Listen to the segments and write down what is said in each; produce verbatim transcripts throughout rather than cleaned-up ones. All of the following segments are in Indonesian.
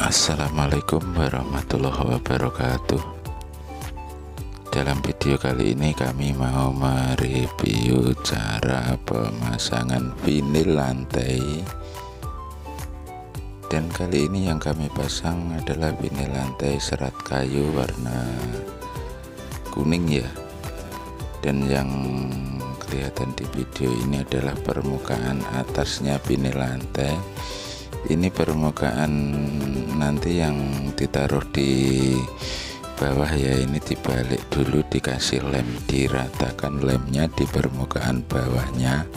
Assalamualaikum warahmatullahi wabarakatuh. Dalam video kali ini kami mau mereview cara pemasangan vinil lantai. Dan kali ini yang kami pasang adalah vinil lantai serat kayu warna kuning ya. Dan yang kelihatan di video ini adalah permukaan atasnya vinil lantai. Ini permukaan nanti yang ditaruh di bawah ya, ini dibalik dulu, dikasih lem, diratakan lemnya di permukaan bawahnya.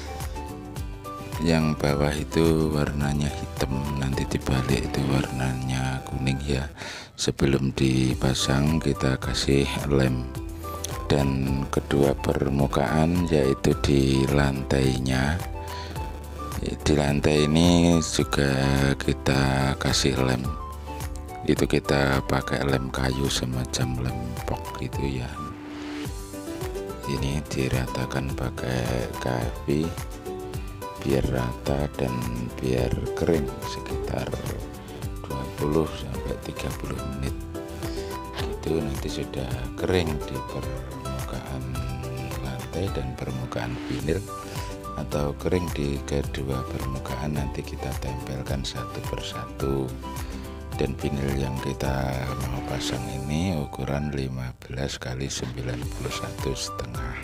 Yang bawah itu warnanya hitam, nanti dibalik itu warnanya kuning ya. Sebelum dipasang kita kasih lem. Dan kedua permukaan yaitu di lantainya, di lantai ini juga kita kasih lem. Itu kita pakai lem kayu semacam lem pok gitu ya. Ini diratakan pakai K F B biar rata dan biar kering sekitar dua puluh sampai tiga puluh menit. Itu nanti sudah kering di permukaan lantai dan permukaan vinil, atau kering di kedua permukaan. Nanti kita tempelkan satu persatu. Dan vinil yang kita mau pasang ini ukuran lima belas kali sembilan puluh satu setengah.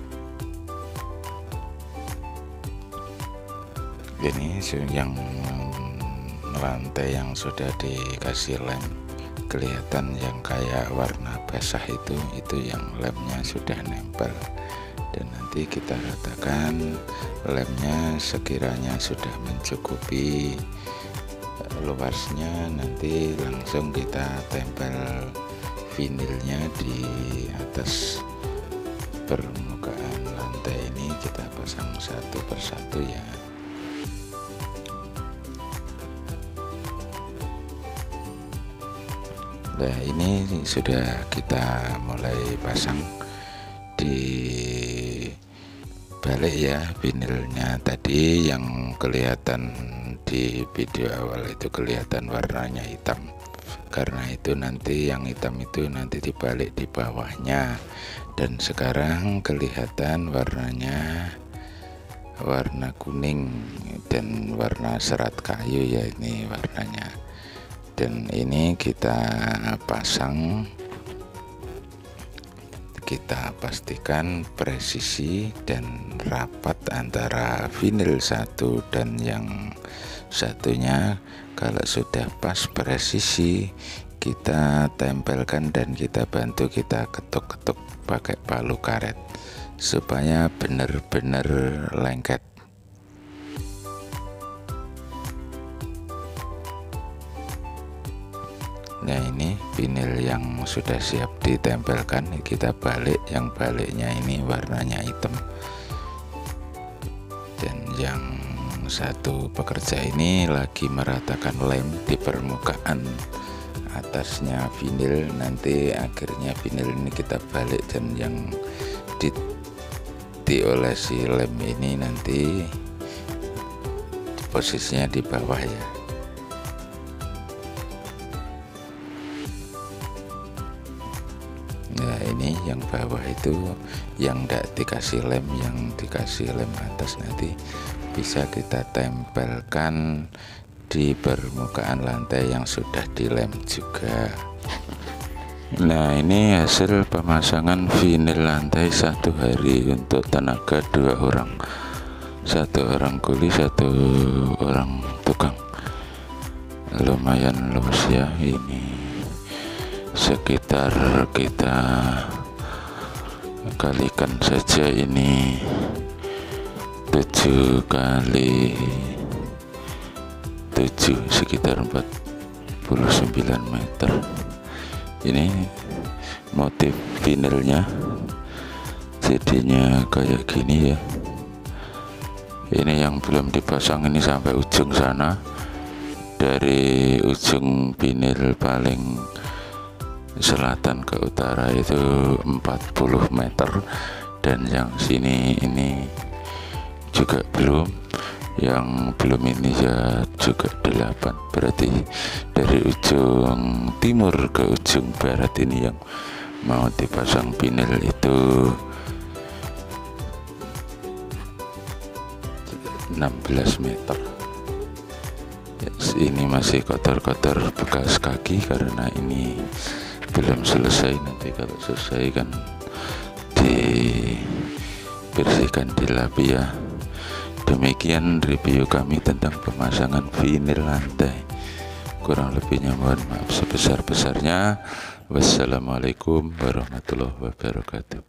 Ini yang lantai yang sudah dikasih lem, kelihatan yang kayak warna basah itu, itu yang lemnya sudah nempel. Dan nanti kita ratakan lemnya sekiranya sudah mencukupi luasnya, nanti langsung kita tempel vinilnya di atas permukaan lantai ini. Kita pasang satu persatu ya. Nah, ini sudah kita mulai pasang di balik ya vinilnya. Tadi yang kelihatan di video awal itu kelihatan warnanya hitam, karena itu nanti yang hitam itu nanti dibalik di bawahnya. Dan sekarang kelihatan warnanya warna kuning dan warna serat kayu ya, ini warnanya. Dan ini kita pasang, kita pastikan presisi dan rapat antara vinil satu dan yang satunya. Kalau sudah pas presisi, kita tempelkan dan kita bantu, kita ketuk-ketuk pakai palu karet supaya benar-benar lengket. Nah, ini vinil yang sudah siap ditempelkan, kita balik. Yang baliknya ini warnanya hitam. Dan yang satu pekerja ini lagi meratakan lem di permukaan atasnya vinil. Nanti akhirnya vinil ini kita balik, dan yang di diolesi lem ini nanti posisinya di bawah ya. Nah, ini yang bawah itu yang tidak dikasih lem, yang dikasih lem atas nanti bisa kita tempelkan di permukaan lantai yang sudah dilem juga. Nah, ini hasil pemasangan vinil lantai satu hari untuk tenaga dua orang, satu orang kuli, satu orang tukang. Lumayan luas ya ini. Sekitar kita kalikan saja ini tujuh kali tujuh, sekitar empat puluh sembilan meter. Ini motif vinilnya jadinya kayak gini ya. Ini yang belum dipasang ini sampai ujung sana, dari ujung vinil paling selatan ke utara itu empat puluh meter. Dan yang sini ini juga belum, yang belum ini ya juga delapan. Berarti dari ujung timur ke ujung barat ini yang mau dipasang vinil itu enam belas meter. Ini masih kotor-kotor bekas kaki karena ini belum selesai. Nanti kalau selesai kan dibersihkan, dilapi ya. Demikian review kami tentang pemasangan vinil lantai. Kurang lebihnya mohon maaf sebesar-besarnya. Wassalamualaikum warahmatullahi wabarakatuh.